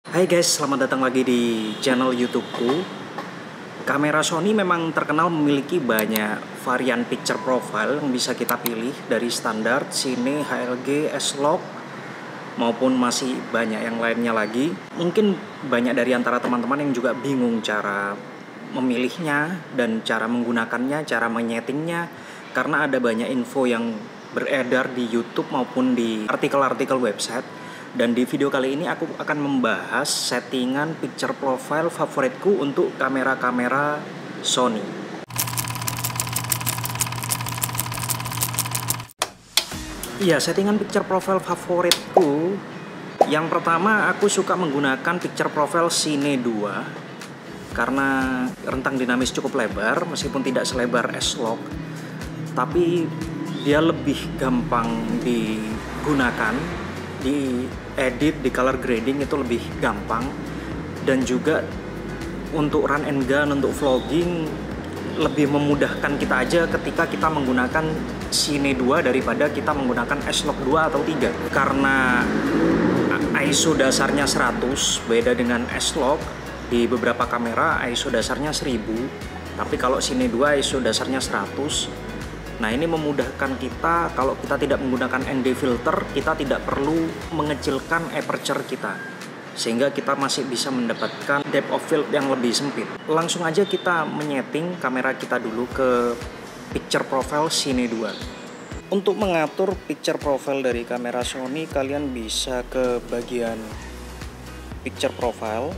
Hai guys, selamat datang lagi di channel YouTubeku. Kamera Sony memang terkenal memiliki banyak varian picture profile yang bisa kita pilih dari standar, Cine, HLG, S-Log, maupun masih banyak yang lainnya lagi. Mungkin banyak dari antara teman-teman yang juga bingung cara memilihnya dan cara menggunakannya, cara menyetingnya, karena ada banyak info yang beredar di YouTube maupun di artikel-artikel website. Dan di video kali ini aku akan membahas settingan picture profile favoritku untuk kamera-kamera Sony. Iya, settingan picture profile favoritku. Yang pertama, aku suka menggunakan picture profile Cine 2 karena rentang dinamis cukup lebar, meskipun tidak selebar S-Log, tapi dia lebih gampang digunakan, di edit, di color grading itu lebih gampang, dan juga untuk run and gun, untuk vlogging lebih memudahkan kita aja ketika kita menggunakan Cine 2 daripada kita menggunakan S-Log 2 atau 3, karena ISO dasarnya 100, beda dengan S-Log. Di beberapa kamera ISO dasarnya 1000, tapi kalau Cine 2 ISO dasarnya 100. Nah, ini memudahkan kita kalau kita tidak menggunakan ND filter, kita tidak perlu mengecilkan aperture kita, sehingga kita masih bisa mendapatkan depth of field yang lebih sempit. Langsung aja kita menyeting kamera kita dulu ke picture profile Cine 2. Untuk mengatur picture profile dari kamera Sony, kalian bisa ke bagian picture profile.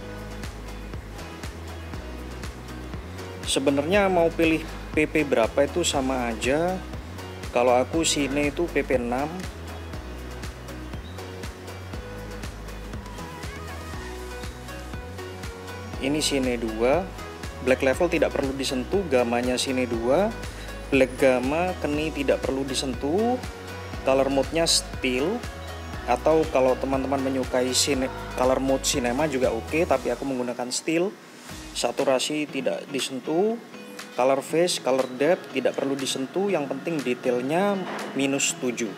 Sebenarnya mau pilih PP berapa itu sama aja. Kalau aku Cine itu PP 6. Ini Cine 2. Black level tidak perlu disentuh, gamanya Cine 2. Black gamma keni tidak perlu disentuh. Color mode-nya still, atau kalau teman-teman menyukai color mode cinema juga oke, tapi aku menggunakan still. Saturasi tidak disentuh. Color face, color depth tidak perlu disentuh, yang penting detailnya -7.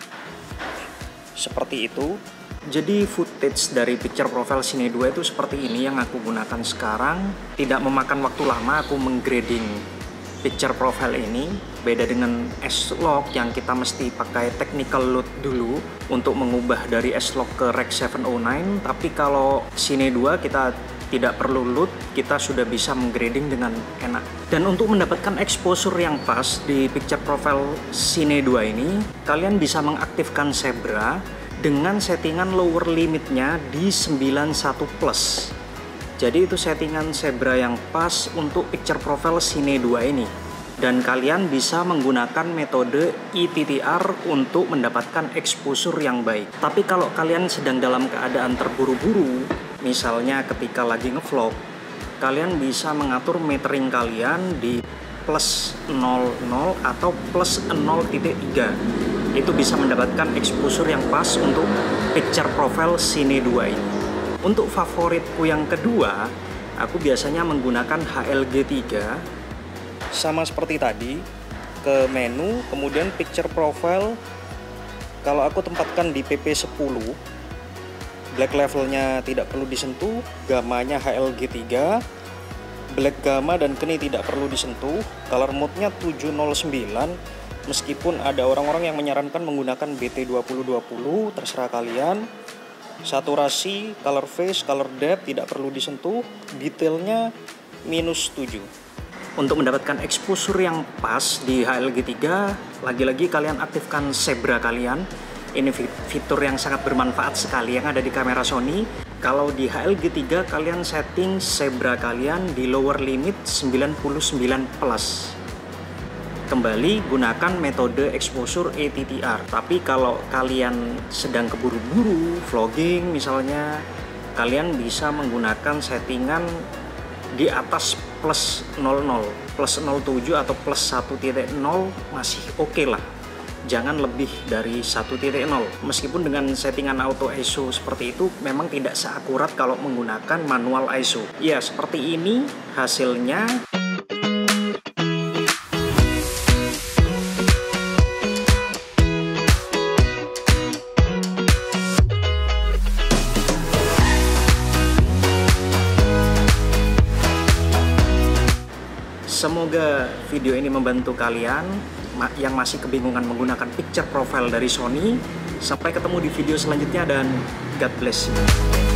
Seperti itu. Jadi footage dari picture profile Cine 2 itu seperti ini yang aku gunakan sekarang. Tidak memakan waktu lama aku menggrading picture profile ini. Beda dengan S-Log yang kita mesti pakai technical load dulu untuk mengubah dari S-Log ke Rec 709. Tapi kalau Cine 2 kita tidak perlu load, kita sudah bisa menggrading dengan enak. Dan untuk mendapatkan exposure yang pas di picture profile Cine 2 ini, kalian bisa mengaktifkan zebra dengan settingan lower limitnya di 91 plus. Jadi itu settingan zebra yang pas untuk picture profile Cine 2 ini. Dan kalian bisa menggunakan metode ETTR untuk mendapatkan exposure yang baik. Tapi kalau kalian sedang dalam keadaan terburu-buru, misalnya ketika lagi ngevlog, kalian bisa mengatur metering kalian di plus 00 atau plus 0.3. Itu bisa mendapatkan exposure yang pas untuk picture profile Cine 2 ini. Untuk favoritku yang kedua, aku biasanya menggunakan HLG 3. Sama seperti tadi, ke menu, kemudian picture profile. Kalau aku tempatkan di PP 10, black levelnya tidak perlu disentuh, gamanya HLG 3, black gamma dan keni tidak perlu disentuh, color mode-nya 709. Meskipun ada orang-orang yang menyarankan menggunakan BT 2020, terserah kalian. Saturasi, color face, color depth tidak perlu disentuh, detailnya -7. Untuk mendapatkan exposure yang pas di HLG 3, lagi-lagi kalian aktifkan zebra kalian. Ini fitur yang sangat bermanfaat sekali yang ada di kamera Sony. Kalau di HLG 3 kalian setting zebra kalian di lower limit 99 plus. Kembali gunakan metode exposure ETTR. Tapi kalau kalian sedang keburu-buru vlogging misalnya, kalian bisa menggunakan settingan di atas plus 00, plus 07 atau plus 1.0 masih oke lah. Jangan lebih dari 1.0. Meskipun dengan settingan auto ISO seperti itu memang tidak seakurat kalau menggunakan manual ISO. Ya, seperti ini hasilnya. Semoga video ini membantu kalian yang masih kebingungan menggunakan picture profile dari Sony. Sampai ketemu di video selanjutnya dan God bless you.